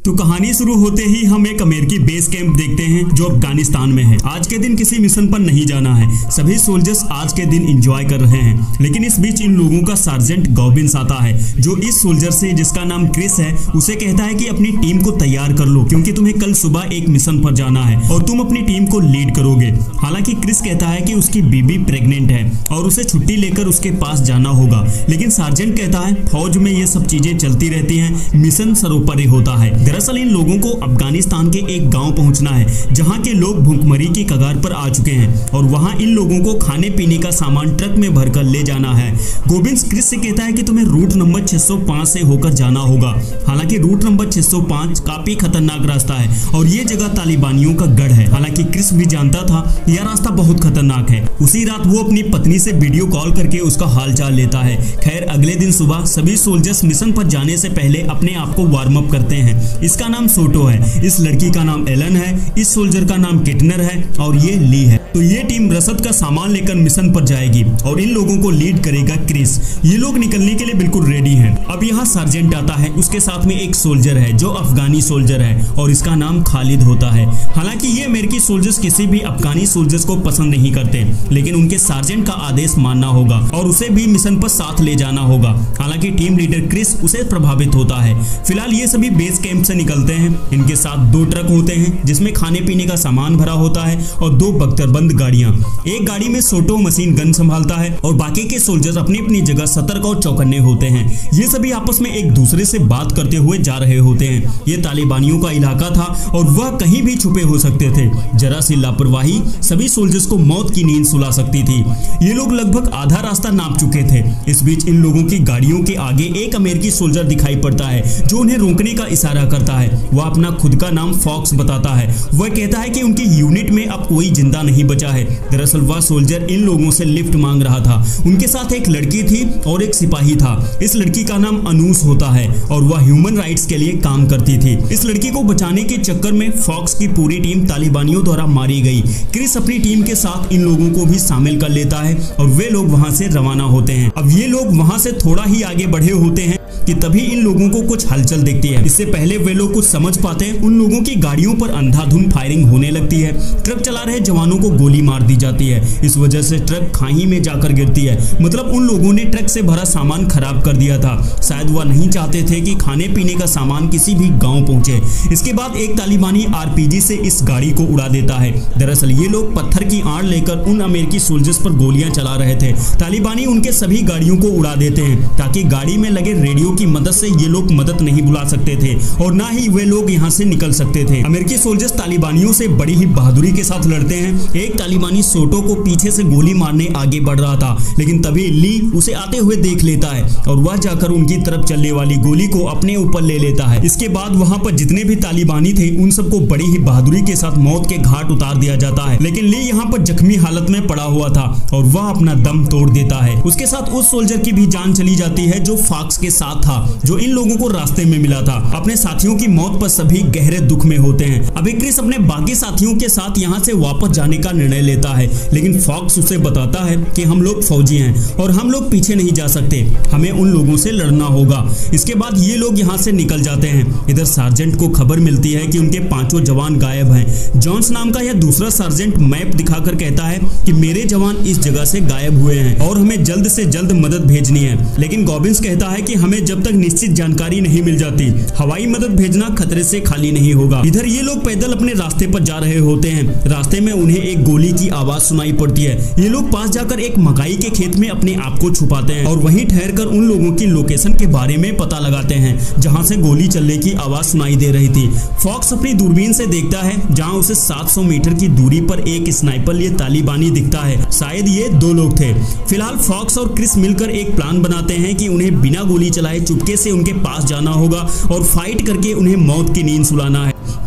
तो कहानी शुरू होते ही हम एक अमेरिकी बेस कैंप देखते हैं जो अफगानिस्तान में है। आज के दिन किसी मिशन पर नहीं जाना है, सभी सोल्जर्स आज के दिन एंजॉय कर रहे हैं। लेकिन इस बीच इन लोगों का सार्जेंट गॉबिन्स आता है जो इस सोल्जर से, जिसका नाम क्रिस है, उसे कहता है कि अपनी टीम को तैयार कर लो क्योंकि तुम्हें कल सुबह एक मिशन पर जाना है और तुम अपनी टीम को लीड करोगे। हालांकि क्रिस कहता है कि उसकी बीबी प्रेग्नेंट है और उसे छुट्टी लेकर उसके पास जाना होगा, लेकिन सार्जेंट कहता है फौज में ये सब चीजें चलती रहती हैं, मिशन सर्वोपरि होता है। दरअसल इन लोगों को अफगानिस्तान के एक गांव पहुंचना है जहां के लोग भूखमरी की कगार पर आ चुके हैं और वहां इन लोगों को खाने पीने का सामान ट्रक में भरकर ले जाना है। गॉबिन्स क्रिस से कहता है कि तुम्हें रूट नंबर 605 से होकर जाना होगा। हालांकि रूट नंबर 605 काफी खतरनाक रास्ता है और ये जगह तालिबानियों का गढ़ है। हालांकि क्रिस भी जानता था यह रास्ता बहुत खतरनाक है। उसी रात वो अपनी पत्नी से वीडियो कॉल करके उसका हालचाल लेता है। खैर अगले दिन सुबह सभी सोल्जर्स मिशन पर जाने से पहले अपने आप को वार्म अप करते हैं। इसका नाम सोटो है, इस लड़की का नाम एलन है, इस सोल्जर का नाम किटनर है और ये ली है। तो ये टीम रसद का सामान लेकर मिशन पर जाएगी और इन लोगों को लीड करेगा क्रिस। ये लोग निकलने के लिए बिल्कुल रेडी हैं। अब यहाँ सार्जेंट आता है, उसके साथ में एक सोल्जर है जो अफगानी सोल्जर है और इसका नाम खालिद होता है। हालांकि ये अमेरिकी सोल्जर्स किसी भी अफगानी सोल्जर्स को पसंद नहीं करते, लेकिन उनके सार्जेंट का आदेश मानना होगा और उसे भी मिशन पर साथ ले जाना होगा। हालांकि टीम लीडर क्रिस उसे प्रभावित होता है। फिलहाल ये सभी बेस कैंप से निकलते हैं। इनके साथ 2 ट्रक होते हैं जिसमें खाने पीने का सामान भरा होता है और 2 बख्तरबंद गाड़ियां। एक गाड़ी में सोटो मशीन गन संभालता है और बाकी के सोल्जर्स अपनी अपनी जगह सतर्क और चौकन्ने होते हैं। ये सभी आपस में एक दूसरे से बात करते हुए जा रहे होते हैं। ये तालिबानियों का इलाका था और वह कहीं भी छुपे हो सकते थे। जरा सी लापरवाही सभी सोल्जर्स को मौत की नींद सुला सकती थी। ये लोग लगभग आधा रास्ता नाप चुके थे। इस बीच इन लोगों की गाड़ियों के आगे एक अमेरिकी सोल्जर दिखाई पड़ता है जो उन्हें रोकने का इशारा करता है। वह अपना खुद का नाम फॉक्स बताता है। वह कहता है कि उनकी यूनिट में अब कोई जिंदा नहीं बचा है। दरअसल वह सोल्जर इन लोगों से लिफ्ट मांग रहा था। उनके साथ एक लड़की थी और एक सिपाही था। इस लड़की का नाम अनूस होता है और वह ह्यूमन राइट्स के लिए काम करती थी। इस लड़की को बचाने के चक्कर में फॉक्स की पूरी टीम तालिबानियों द्वारा मारी गई। क्रिस अपनी टीम के साथ इन लोगों को भी शामिल कर लेता है और वे लोग वहां से रवाना होते हैं। अब ये लोग वहां से थोड़ा ही आगे बढ़े होते हैं कि तभी इन लोगों को कुछ हलचल दिखती है। इससे पहले वे लोग कुछ समझ पाते हैं, उन लोगों की गाड़ियों पर अंधाधुंध फायरिंग होने लगती है। ट्रक चला रहे जवानों को गोली मार दी जाती है। इस वजह से ट्रक खाई में जाकर गिरती है। मतलब उन लोगों ने ट्रक से भरा सामान खराब कर दिया था। शायद वह नहीं चाहते थे कि खाने पीने का सामान किसी भी गांव पहुंचे। इसके बाद एक तालिबानी आरपीजी से इस गाड़ी को उड़ा देता है। दरअसल ये लोग पत्थर की आड़ लेकर उन अमेरिकी सोल्जर्स पर गोलियां चला रहे थे। तालिबानी उनके सभी गाड़ियों को उड़ा देते हैं ताकि गाड़ी में लगे रेडियो की मदद से ये लोग मदद नहीं बुला सकते थे और ना ही वे लोग यहाँ से निकल सकते थे। अमेरिकी सोल्जर्स तालिबानियों से बड़ी ही बहादुरी के साथ लड़ते हैं। एक तालिबानी सोटो को पीछे से गोली मारने आगे बढ़ रहा था, लेकिन तभी ली उसे आते हुए देख लेता है और वह जाकर उनकी तरफ चलने वाली गोली को अपने ऊपर ले लेता है। इसके बाद वहां पर जितने भी तालिबानी थे उन सबको बड़ी ही बहादुरी के साथ मौत के घाट उतार दिया जाता है। लेकिन ली यहाँ पर जख्मी हालत में पड़ा हुआ था और वह अपना दम तोड़ देता है। उसके साथ उस सोल्जर की भी जान चली जाती है जो फॉक्स के साथ था, जो इन लोगों को रास्ते में मिला था। अपने साथियों की मौत पर सभी गहरे दुख में होते हैं। अभी क्रिस अपने बाकी साथियों के साथ यहाँ से वापस जाने का निर्णय लेता है, लेकिन फॉक्स उसे बताता है कि हम लोग फौजी हैं और हम लोग पीछे नहीं जा सकते, हमें उन लोगों से लड़ना होगा। इसके बाद ये लोग यहाँ से निकल जाते हैं। इधर सार्जेंट को खबर मिलती है कि उनके 5 जवान गायब हैं। जॉन्स नाम का यह दूसरा सार्जेंट मैप दिखाकर कहता है कि मेरे जवान इस जगह से गायब हुए हैं और हमें जल्द से जल्द मदद भेजनी है। लेकिन गॉबिन्स कहता है कि हमें जब तक निश्चित जानकारी नहीं मिल जाती हवाई मदद भेजना खतरे से खाली नहीं होगा। इधर ये लोग पैदल अपने रास्ते पर जा रहे होते हैं। रास्ते में उन्हें एक गोली की आवाज सुनाई पड़ती है। ये लोग पास जाकर एक मकाई के खेत में अपने आप को छुपाते हैं और वहीं ठहरकर उन लोगों की लोकेशन के बारे में पता लगाते हैं जहां से गोली चलने की आवाज सुनाई दे रही थी। फॉक्स अपनी दूरबीन से देखता है जहां उसे 700 मीटर की दूरी पर एक स्नाइपर लिए तालिबानी दिखता है। शायद ये 2 लोग थे। फिलहाल फॉक्स और क्रिस मिलकर एक प्लान बनाते हैं कि उन्हें बिना गोली चलाए चुपके से उनके पास जाना होगा और फाइट करके उन्हें मौत की नींद सुलाना है।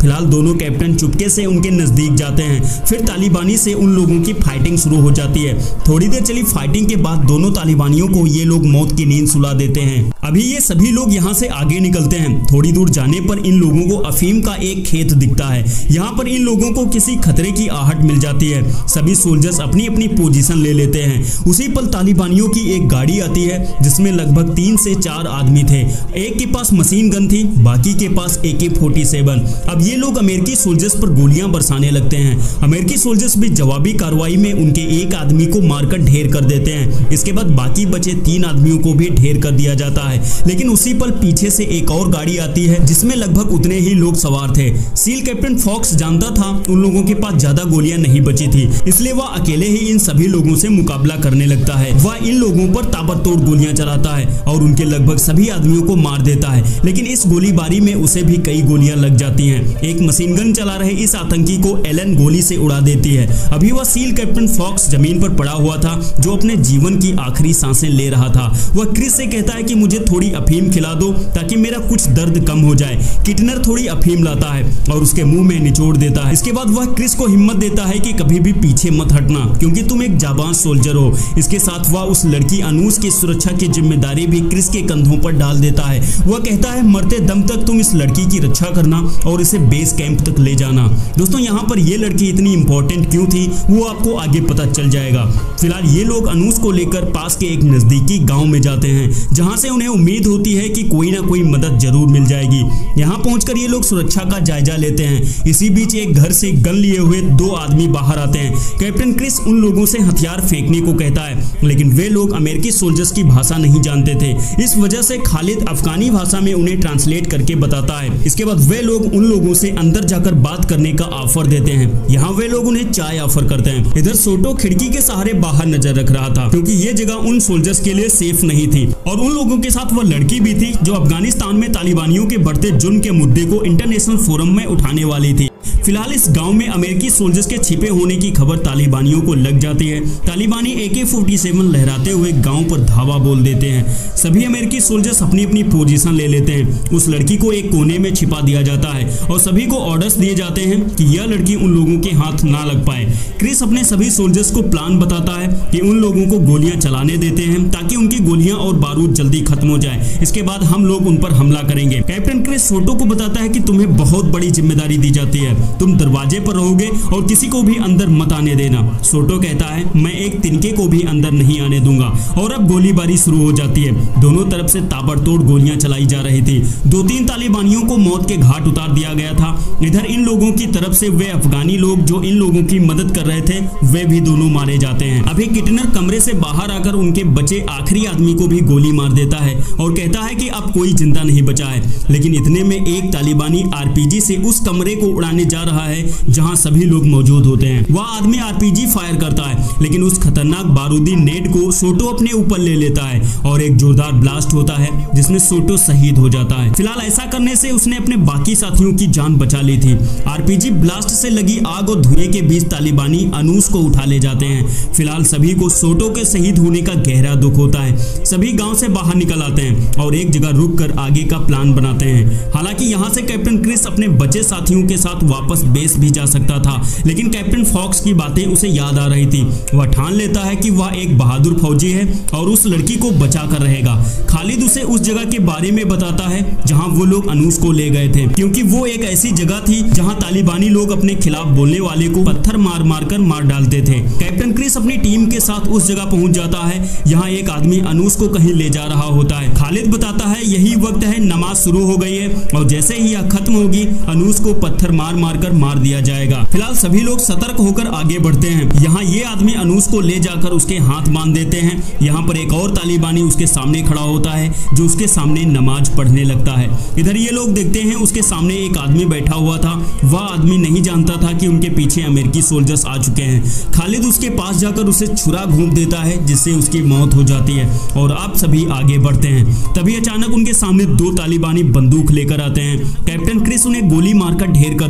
फिलहाल दोनों कैप्टन चुपके से उनके नजदीक जाते हैं। फिर तालिबानी से उन लोगों की फाइटिंग शुरू हो जाती है। थोड़ी देर चली फाइटिंग के बाद दोनों तालिबानियों को ये लोग मौत की नींद सुला देते हैं। अभी ये सभी लोग यहाँ से आगे निकलते हैं। थोड़ी दूर जाने पर इन लोगों को अफीम का एक खेत दिखता है। यहाँ पर इन लोगों को किसी खतरे की आहट मिल जाती है। सभी सोल्जर्स अपनी अपनी पोजीशन ले लेते हैं। उसी पल तालिबानियों की एक गाड़ी आती है जिसमें लगभग 3 से 4 आदमी थे। एक के पास मशीन गन थी, बाकी के पास AK-47। अब ये लोग अमेरिकी सोल्जर्स पर गोलियां बरसाने लगते हैं। अमेरिकी सोल्जर्स भी जवाबी कार्रवाई में उनके एक आदमी को मारकर ढेर कर देते हैं। इसके बाद बाकी बचे 3 आदमियों को भी ढेर कर दिया जाता है। लेकिन उसी पल पीछे से एक और गाड़ी आती है जिसमें लगभग उतने ही लोग सवार थे। सील कैप्टन फॉक्स जानता था उन लोगों के पास ज्यादा गोलियां नहीं बची थी, इसलिए वह अकेले ही इन सभी लोगों से मुकाबला करने लगता है। वह इन लोगों पर ताबड़तोड़ गोलियां चलाता है और उनके लगभग सभी आदमियों को मार देता है। लेकिन इस गोलीबारी में उसे भी कई गोलियां लग जाती हैं। एक मशीन गन चला रहे इस आतंकी को एलन गोली से उड़ा देती है। अभी वह सील कैप्टन फॉक्स जमीन पर पड़ा हुआ था जो अपने जीवन की आखिरी सांसें ले रहा था। वह क्रिस से कहता है कि मुझे थोड़ी अफीम खिला दो ताकि मेरा कुछ दर्द कम हो जाए। किटनर थोड़ी अफीम लाता है और उसके मुंह में निचोड़ देता है। इसके बाद वह क्रिस को हिम्मत देता है कि कभी भी पीछे मत हटना क्योंकि तुम एक जाबाज सोल्जर हो। इसके साथ वह उस लड़की अनूस की सुरक्षा की जिम्मेदारी भी क्रिस के कंधों पर डाल देता है। वह कहता है मरते दम तक तुम इस लड़की की रक्षा करना और इसे बेस कैंप तक ले जाना। दोस्तों यहाँ पर ये लड़की इतनी इंपॉर्टेंट क्यों थी वो आपको आगे पता चल जाएगा। फिलहाल ये लोग अनूस को लेकर पास के एक नजदीकी गांव में जाते हैं जहां से उन्हें उम्मीद होती है कि कोई ना कोई मदद जरूर मिल जाएगी। यहाँ पहुंचकर ये लोग सुरक्षा का जायजा लेते हैं। इसी बीच एक घर से गन लिए हुए 2 आदमी बाहर आते हैं। कैप्टन क्रिस उन लोगों से हथियार फेंकने को कहता है लेकिन वे लोग अमेरिकी सोल्जर्स की भाषा नहीं जानते थे। इस वजह से खालिद अफगानी भाषा में उन्हें ट्रांसलेट करके बताता है। इसके बाद वे लोग उन लोगों से अंदर जाकर बात करने का ऑफर देते हैं। यहाँ वे लोग उन्हें चाय ऑफर करते हैं। इधर सोटो खिड़की के सहारे बाहर नजर रख रहा था क्योंकि ये जगह उन सोल्जर्स के लिए सेफ नहीं थी और उन लोगों के साथ वह लड़की भी थी जो अफगानिस्तान में तालिबानियों के बढ़ते जुर्म के मुद्दे को इंटरनेशनल फोरम में उठाने वाली थी। फिलहाल इस गांव में अमेरिकी सोल्जर्स के छिपे होने की खबर तालिबानियों को लग जाती है। तालिबानी AK-47 लहराते हुए गांव पर धावा बोल देते हैं। सभी अमेरिकी सोल्जर्स अपनी अपनी पोजीशन ले लेते हैं। उस लड़की को एक कोने में छिपा दिया जाता है और सभी को ऑर्डर्स दिए जाते हैं कि यह लड़की उन लोगों के हाथ ना लग पाए। क्रिस अपने सभी सोल्जर्स को प्लान बताता है कि उन लोगों को गोलियां चलाने देते हैं ताकि उनकी गोलियां और बारूद जल्दी खत्म हो जाए। इसके बाद हम लोग उन पर हमला करेंगे। कैप्टन क्रिस सोटो को बताता है कि तुम्हें बहुत बड़ी जिम्मेदारी दी जाती है, तुम दरवाजे पर रहोगे और किसी को भी अंदर मत आने देना। सोटो कहता है मैं एक तिनके को भी अंदर नहीं आने दूंगा और अब गोलीबारी शुरू हो जाती है। दोनों तरफ से ताबड़तोड़ गोलियां चलाई जा रही थी। 2-3 तालिबानियों को मौत के घाट उतार दिया गया था। इधर इन लोगों की तरफ से वे अफगानी लोग जो इन लोगों की मदद कर रहे थे वे भी दोनों मारे जाते हैं। अभी किटनर कमरे से बाहर आकर उनके बचे आखिरी आदमी को भी गोली मार देता है और कहता है कि अब कोई जिंदा नहीं बचा है। लेकिन इतने में एक तालिबानी RPG से उस कमरे को उड़ाने जा रहा है जहां सभी लोग मौजूद होते हैं। वह आदमी RPG फायर करता है लेकिन उस खतरनाक बारूदी नेट को सोटो अपने ऊपर ले लेता है और एक जोरदार ब्लास्ट होता है जिसमें सोटो शहीद हो जाता है। फिलहाल ऐसा करने से उसने अपने बाकी साथियों की जान बचा ली थी। RPG ब्लास्ट से लगी आग और धुएं के बीच तालिबानी अनूस को उठा ले जाते हैं। फिलहाल सभी को सोटो के शहीद होने का गहरा दुख होता है। सभी गांव से बाहर निकल आते हैं और एक जगह रुककर आगे का प्लान बनाते हैं। हालांकि यहां से कैप्टन क्रिस अपने बचे साथियों के साथ वापस बेस भी जा सकता था लेकिन कैप्टन फॉक्स की बातें उसे याद आ रही थी। वह ठान लेता है कि वह एक बहादुर फौजी है और उस लड़की को बचा कर रहेगा। खालिद उसे उस जगह के बारे में बताता है जहां वो लोग अनूस को ले गए थे क्योंकि वो एक ऐसी जगह थी जहां तालिबानी लोग अपने खिलाफ बोलने वाले को पत्थर मार मार कर मार डालते थे। कैप्टन क्रिस अपनी टीम के साथ उस जगह पहुंच जाता है। यहाँ एक आदमी अनूस को कहीं ले जा रहा होता है। खालिद बताता है यही वक्त है, नमाज शुरू हो गई है और जैसे ही यह खत्म होगी अनूस को पत्थर मार मार कर मार दिया जाएगा। फिलहाल सभी लोग सतर्क होकर आगे बढ़ते हैं। यहाँ ये आदमी अनूस को ले जाकर उसके हाथ बांध देते हैं। यहाँ पर एक और तालिबानी उसके सामने खड़ा होता है जो उसके सामने नमाज पढ़ने लगता है। इधर ये लोग देखते हैं उसके सामने एक आदमी बैठा हुआ था। वह आदमी नहीं जानता था कि उनके पीछे अमेरिकी सोल्जर्स आ चुके हैं। खालिद उसके पास जाकर उसे छुरा घोंप देता है जिससे उसकी मौत हो जाती है और अब सभी आगे बढ़ते हैं। तभी अचानक उनके सामने 2 तालिबानी बंदूक लेकर आते हैं। कैप्टन क्रिस उन्हें गोली मारकर ढेर कर देता है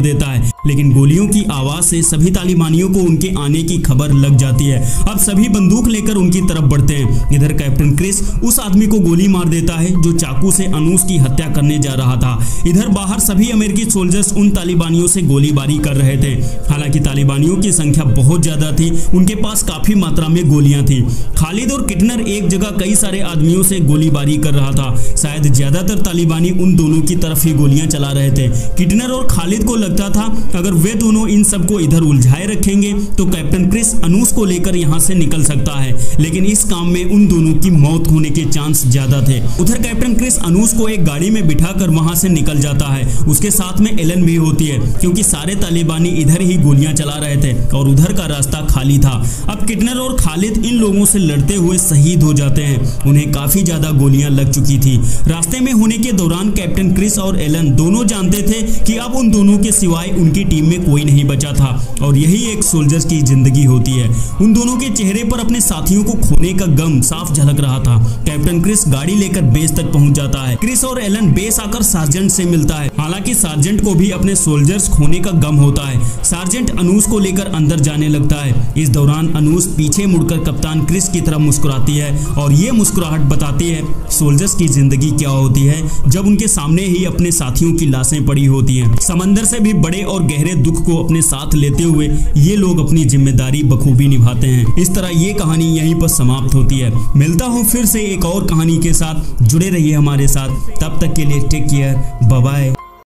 लेकिन गोलियों की आवाज से सभी तालिबानियों को उनके आने की खबर लग जाती है। अब सभी बंदूक लेकर उनकी तरफ बढ़ते हैं। इधर कैप्टन क्रिस उस आदमी को गोली मार देता है जो चाकू से अनूस की हत्या करने जा रहा था। इधर बाहर सभी अमेरिकी सोल्जर्स उन तालिबानियों से गोलीबारी कर रहे थे। हालांकि तालिबानियों की संख्या बहुत ज्यादा थी, उनके पास काफी मात्रा में गोलियां थी। खालिद और किटनर एक जगह कई सारे आदमियों से गोलीबारी कर रहा था। शायद ज्यादातर तालिबानी उन दोनों की तरफ ही गोलियां चला रहे थे। किटनर और खालिद को लगता था अगर वे दोनों इन सबको इधर उलझाए रखेंगे तो कैप्टन क्रिस अनूस को लेकर यहां से निकल सकता है, लेकिन इस काम में उन दोनों की मौत होने के चांस ज्यादा थे। उधर कैप्टन क्रिस अनूस को एक गाड़ी में बिठाकर वहां से निकल जाता है। उसके साथ में एलन भी होती है, क्योंकि सारे तालिबानी इधर ही गोलियां चला रहे थे और उधर का रास्ता खाली था। अब किटनर और खालिद इन लोगों से लड़ते हुए शहीद हो जाते हैं। उन्हें काफी ज्यादा गोलियां लग चुकी थी। रास्ते में होने के दौरान कैप्टन क्रिस और एलन दोनों जानते थे कि अब उन दोनों के सिवाय उनकी टीम में कोई नहीं बचा था, और यही एक सोल्जर्स की जिंदगी होती है। उन दोनों के चेहरे पर अपने साथियों को खोने का गम साफ झलक रहा था। कैप्टन क्रिस गाड़ी लेकर बेस तक पहुंच जाता है। क्रिस और एलन बेस आकर सार्जेंट से मिलता है। हालांकि सार्जेंट को भी अपने सोल्जर्स खोने का गम होता है। सार्जेंट अनूस को लेकर अंदर जाने लगता है। इस दौरान अनूस पीछे मुड़कर कप्तान क्रिस की तरफ मुस्कुराती है और ये मुस्कुराहट बताती है सोल्जर्स की जिंदगी क्या होती है जब उनके सामने ही अपने साथियों की लाशें पड़ी होती हैं। समंदर से भी बड़े और गहरे दुख को अपने साथ लेते हुए ये लोग अपनी जिम्मेदारी बखूबी निभाते हैं। इस तरह ये कहानी यहीं पर समाप्त होती है। मिलता हूँ फिर से एक और कहानी के साथ। जुड़े रहिए हमारे साथ, तब तक के लिए टेक केयर, बाय बाय।